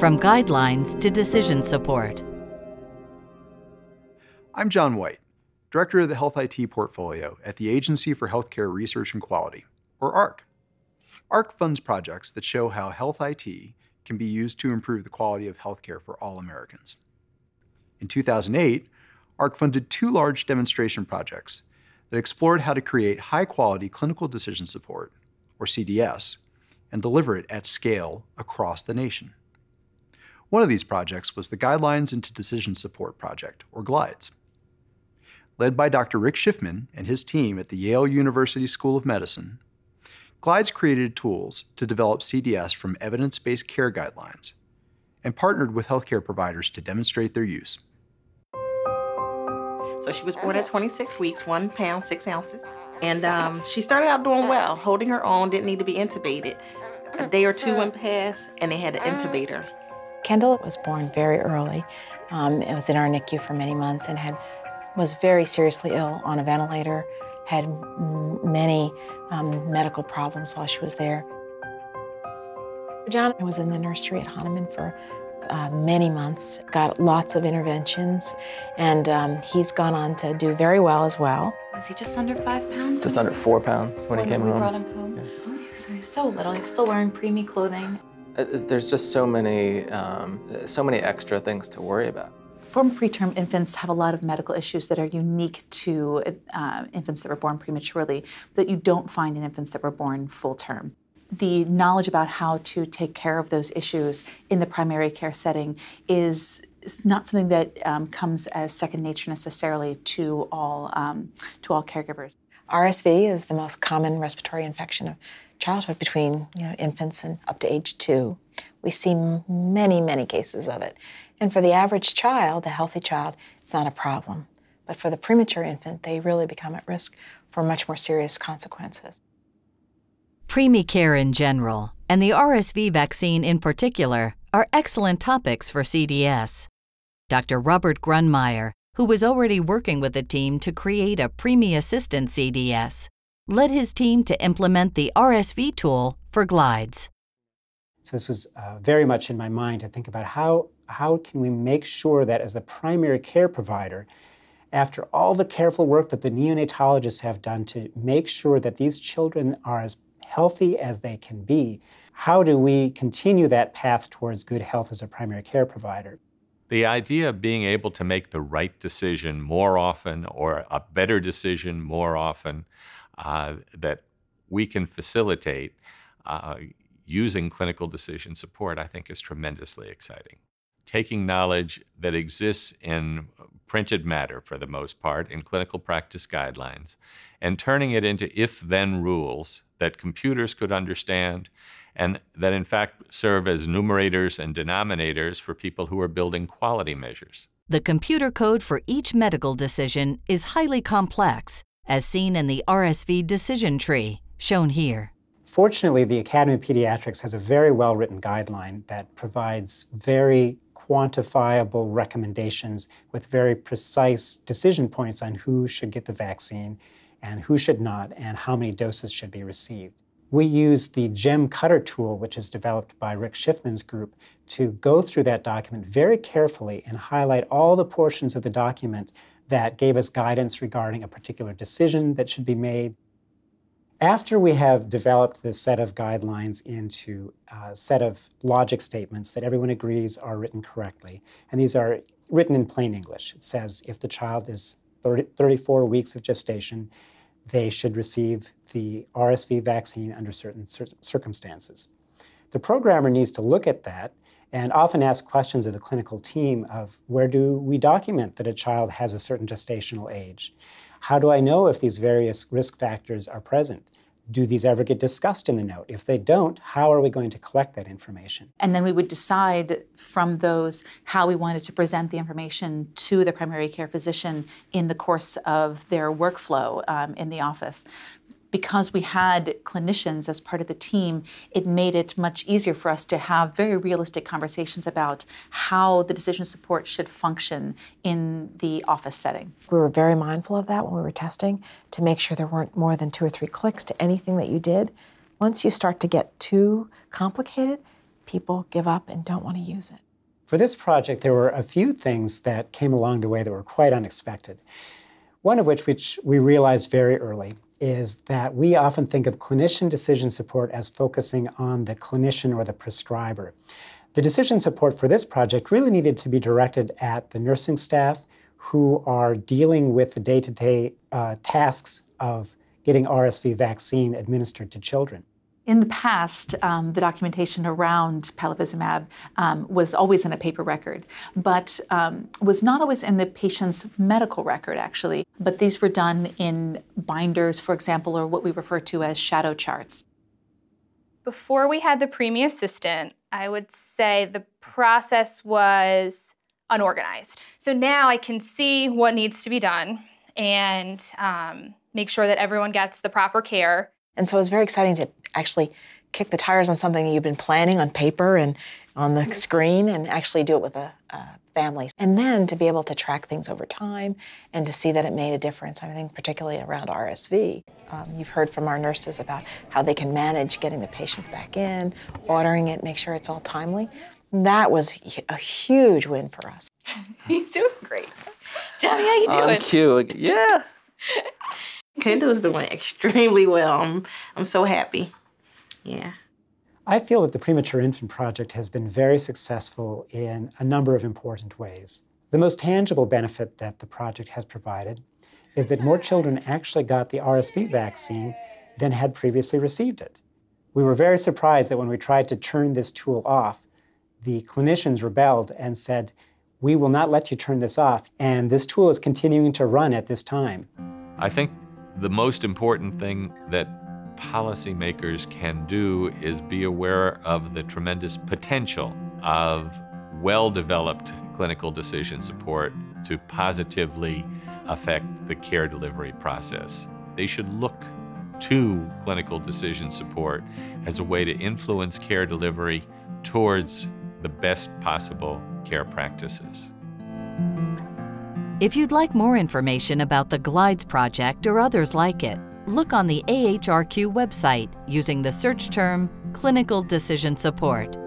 From guidelines to decision support. I'm John White, Director of the Health IT Portfolio at the Agency for Healthcare Research and Quality, or AHRQ. AHRQ funds projects that show how health IT can be used to improve the quality of healthcare for all Americans. In 2008, AHRQ funded 2 large demonstration projects that explored how to create high-quality clinical decision support, or CDS, and deliver it at scale across the nation. One of these projects was the Guidelines into Decision Support Project, or GLIDES. Led by Dr. Rick Schiffman and his team at the Yale University School of Medicine, GLIDES created tools to develop CDS from evidence-based care guidelines and partnered with healthcare providers to demonstrate their use. So she was born at 26 weeks, 1 pound, 6 ounces. And she started out doing well, holding her own, didn't need to be intubated. A day or 2 went past, and they had to intubate her. Kendall was born very early. It was in our NICU for many months and was very seriously ill on a ventilator, had many medical problems while she was there. John was in the nursery at Hahnemann for many months, got lots of interventions, and he's gone on to do very well as well. Was he just under 5 pounds? Just under 4 pounds when he came home. We brought him home. Yeah. Oh, so he was so little. He was still wearing preemie clothing. There's just so many extra things to worry about. Former preterm infants have a lot of medical issues that are unique to infants that were born prematurely that you don't find in infants that were born full term. The knowledge about how to take care of those issues in the primary care setting is not something that comes as second nature necessarily to all caregivers. RSV is the most common respiratory infection of childhood between infants and up to age 2. We see many, many cases of it. And for the average child, the healthy child, it's not a problem. But for the premature infant, they really become at risk for much more serious consequences. Preemie care in general, and the RSV vaccine in particular, are excellent topics for CDS. Dr. Robert Grunmeyer, who was already working with the team to create a preemie assistant CDS, led his team to implement the RSV tool for GLIDES. So this was very much in my mind to think about how can we make sure that as the primary care provider, after all the careful work that the neonatologists have done to make sure that these children are as healthy as they can be, how do we continue that path towards good health as a primary care provider? The idea of being able to make the right decision more often or a better decision more often that we can facilitate using clinical decision support, I think is tremendously exciting. Taking knowledge that exists in printed matter, for the most part, in clinical practice guidelines, and turning it into if-then rules that computers could understand and that in fact serve as numerators and denominators for people who are building quality measures. The computer code for each medical decision is highly complex, as seen in the RSV decision tree, shown here. Fortunately, the Academy of Pediatrics has a very well-written guideline that provides very quantifiable recommendations with very precise decision points on who should get the vaccine and who should not, and how many doses should be received. We use the gem cutter tool, which is developed by Rick Schiffman's group, to go through that document very carefully and highlight all the portions of the document that gave us guidance regarding a particular decision that should be made. After we have developed this set of guidelines into a set of logic statements that everyone agrees are written correctly, and these are written in plain English. It says if the child is 34 weeks of gestation, they should receive the RSV vaccine under certain circumstances. The programmer needs to look at that and often ask questions of the clinical team of where do we document that a child has a certain gestational age? How do I know if these various risk factors are present? Do these ever get discussed in the note? If they don't, how are we going to collect that information? And then we would decide from those how we wanted to present the information to the primary care physician in the course of their workflow in the office. Because we had clinicians as part of the team, it made it much easier for us to have very realistic conversations about how the decision support should function in the office setting. We were very mindful of that when we were testing to make sure there weren't more than 2 or 3 clicks to anything that you did. Once you start to get too complicated, people give up and don't want to use it. For this project, there were a few things that came along the way that were quite unexpected. One of which we realized very early is that we often think of clinician decision support as focusing on the clinician or the prescriber. The decision support for this project really needed to be directed at the nursing staff who are dealing with the day-to-day tasks of getting RSV vaccine administered to children. In the past, the documentation around palivizumab was always in a paper record, but was not always in the patient's medical record, actually. But these were done in binders, for example, or what we refer to as shadow charts. Before we had the Preemie Assistant, I would say the process was unorganized. So now I can see what needs to be done and make sure that everyone gets the proper care. And so it was very exciting to actually kick the tires on something you've been planning on paper and on the screen and actually do it with a family. And then to be able to track things over time and to see that it made a difference, I think particularly around RSV. You've heard from our nurses about how they can manage getting the patients back in, ordering it, make sure it's all timely. That was a huge win for us. He's doing great. Johnny, how you doing? On cue, yeah. Kendall is doing extremely well. I'm so happy. Yeah. I feel that the Premature Infant Project has been very successful in a number of important ways. The most tangible benefit that the project has provided is that more children actually got the RSV vaccine than had previously received it. We were very surprised that when we tried to turn this tool off, the clinicians rebelled and said, "We will not let you turn this off," and this tool is continuing to run at this time. I think the most important thing that policymakers can do is be aware of the tremendous potential of well-developed clinical decision support to positively affect the care delivery process. They should look to clinical decision support as a way to influence care delivery towards the best possible care practices. If you'd like more information about the GLIDES project or others like it, look on the AHRQ website using the search term Clinical Decision Support.